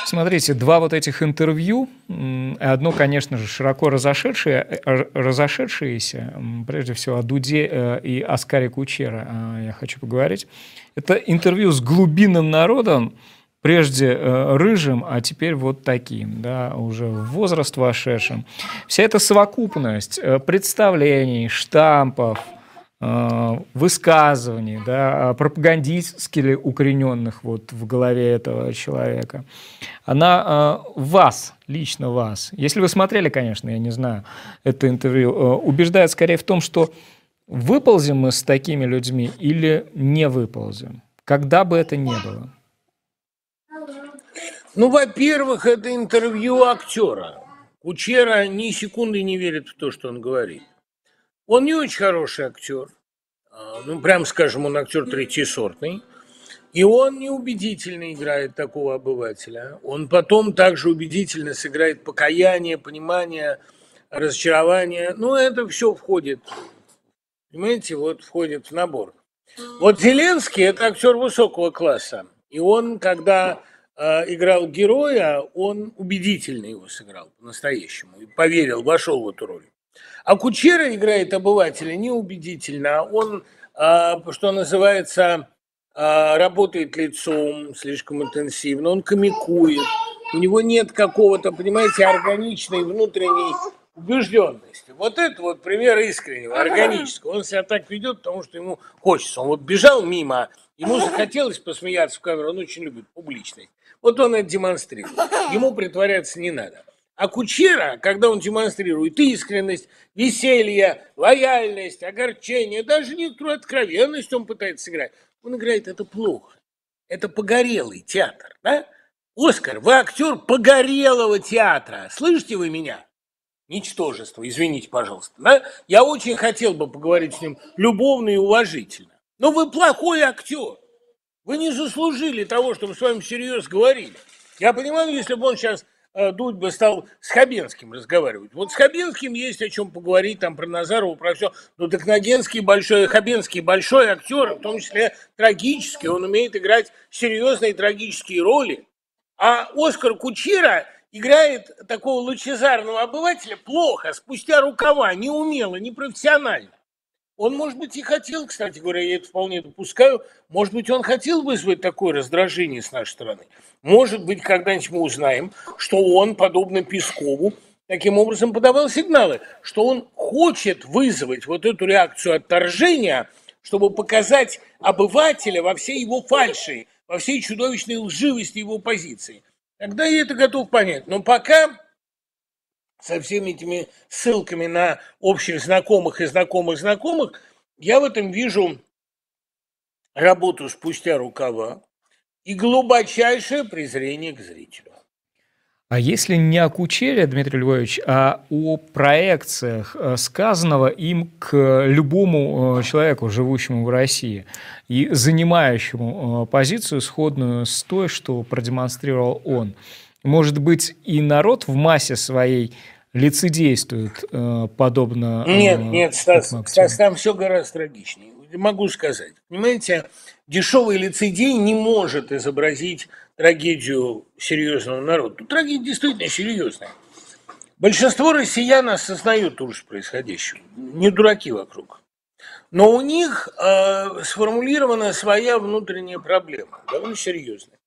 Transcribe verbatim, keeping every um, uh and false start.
Смотрите, два вот этих интервью, одно, конечно же, широко разошедшее, разошедшееся, прежде всего о Дуде и Оскаре Кучера я хочу поговорить. Это интервью с глубинным народом, прежде рыжим, а теперь вот таким, да, уже в возраст вошедшим. Вся эта совокупность представлений, штампов, высказываний, да, пропагандистски укорененных вот в голове этого человека, она вас, лично вас, если вы смотрели, конечно, я не знаю, это интервью, убеждает скорее в том, что выползем мы с такими людьми или не выползем, когда бы это ни было. Ну, во-первых, это интервью актера. Кучера ни секунды не верит в то, что он говорит. Он не очень хороший актер, ну, прям скажем, он актер третьесортный, и он неубедительно играет такого обывателя. Он потом также убедительно сыграет покаяние, понимание, разочарование. Ну, это все входит, понимаете, вот входит в набор. Вот Зеленский – это актер высокого класса, и он, когда э, играл героя, он убедительно его сыграл по-настоящему, и поверил, вошел в эту роль. А Кучера играет обывателя неубедительно. Он, что называется, работает лицом слишком интенсивно, он комикует. У него нет какого-то, понимаете, органичной внутренней убежденности. Вот это вот пример искреннего, органического. Он себя так ведет, потому что ему хочется. Он вот бежал мимо, ему захотелось посмеяться в камеру, он очень любит публичность. Вот он это демонстрирует. Ему притворяться не надо. А Кучера, когда он демонстрирует искренность, веселье, лояльность, огорчение, даже некоторую откровенность он пытается сыграть, он играет это плохо. Это погорелый театр, да? Оскар, вы актер погорелого театра. Слышите вы меня? Ничтожество, извините, пожалуйста. Да? Я очень хотел бы поговорить с ним любовно и уважительно. Но вы плохой актер. Вы не заслужили того, чтобы с вами всерьез говорили. Я понимаю, если бы он сейчас... Дудь бы стал с Хабенским разговаривать. Вот с Хабенским есть о чем поговорить, там про Назарова, про все. Но так Нагенский большой, Хабенский большой актер, в том числе трагический. Он умеет играть серьезные трагические роли. А Оскар Кучера играет такого лучезарного обывателя плохо, спустя рукава, неумело, непрофессионально. Он, может быть, и хотел, кстати говоря, я это вполне допускаю, может быть, он хотел вызвать такое раздражение с нашей стороны. Может быть, когда-нибудь мы узнаем, что он, подобно Пескову, таким образом подавал сигналы, что он хочет вызвать вот эту реакцию отторжения, чтобы показать обывателя во всей его фальши, во всей чудовищной лживости его позиции. Тогда я это готов понять. Но пока... со всеми этими ссылками на общих знакомых и знакомых знакомых, я в этом вижу работу спустя рукава и глубочайшее презрение к зрителю. А если не о Кучере, Дмитрий Львович, а о проекциях сказанного им к любому человеку, живущему в России и занимающему позицию, сходную с той, что продемонстрировал он, может быть, и народ в массе своей лицедействует э, подобно... Э, нет, нет, Стас, Стас, там все гораздо трагичнее. Могу сказать. Понимаете, дешевый лицедей не может изобразить трагедию серьезного народа. Тут трагедия действительно серьезная. Большинство россиян осознают ужас происходящего. Не дураки вокруг. Но у них э, сформулирована своя внутренняя проблема, довольно серьезная.